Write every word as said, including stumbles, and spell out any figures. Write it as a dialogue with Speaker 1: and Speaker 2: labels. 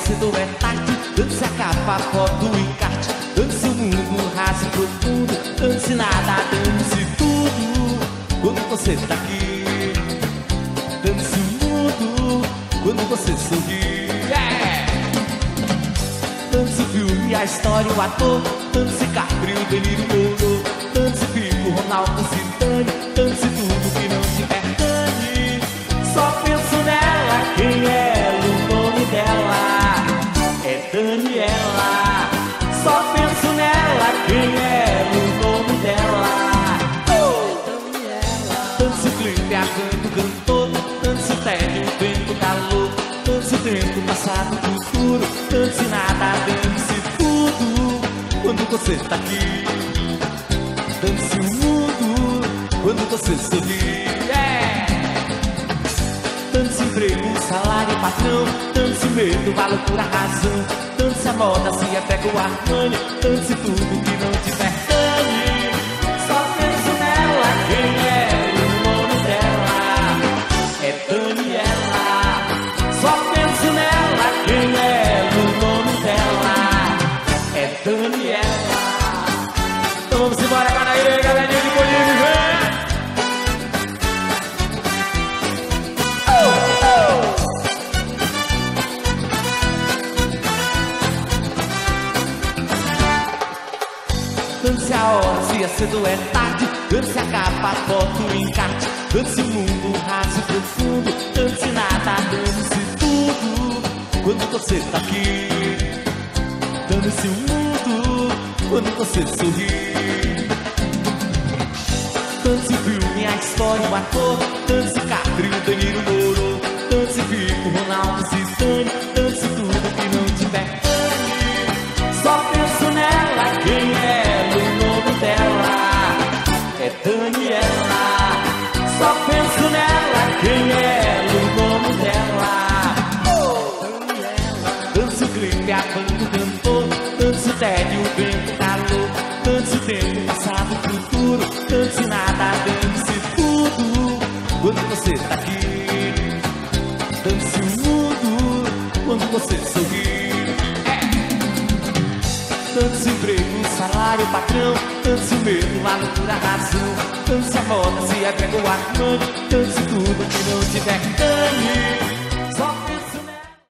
Speaker 1: cedo ou é tarde. Dance a capa, foto e encarte. Dance o mundo raso e profundo. Dance nada, dance tudo. Quando você tá aqui, dance o mundo. Quando você sorri, yeah! Dance o filme, a história, o ator. Dance Caprio, delírio, ouro. Dance Pico, Ronaldo, Zidane. Dance tudo que não tiver Dani. Só penso nela, quem é o nome dela? É Daniela. Só penso nela, quem é o nome dela? Oh! Daniela. Dance o clipe, a canto, cantor. Dance o tédio, o vento, calor. Dance o tempo, passado, futuro. Dance nada, dance tudo. Quando você tá aqui, dance o mundo. Quando você sorri, yeah! Dance emprego, salário, patrão. Dance medo, a loucura, a razão. Dance a moda, se apega o Armani. Dance tudo que não tiver Dani. Só penso nela, quem é o nome dela? É Daniela. Só penso nela, quem é o nome dela? É Daniela. Então vamos embora, Canaíra, galerinha de Bolívia, vem! Dance a hora, se é cedo ou é tarde. Dance a capa, a foto e encarte. Dance o mundo raso e profundo. Dance nada, dance tudo. Quando você tá aqui, dance o mundo. Quando você sorri, dance o filme, a história, o ator. Dance Caprio, Danilo, Moro. Dance Pico, Ronaldo, Zidane. Dance tudo que não tiver Dani. Só penso nela, quem é o nome dela? É Daniela. Só penso nela, quem é o nome dela? Oh! Daniela. Dance o clipe, a banda, o cantor. Dance o tédio, o vento, o calor. Dance o tempo, passado, futuro. Dance nada, dance tudo. Quando você tá aqui, dance o mundo. Quando você sorri, dance emprego, salário, patrão. Dance o medo, a loucura, a razão. Dance a moda, se agrega o Armani. Dance tudo que não tiver Dani.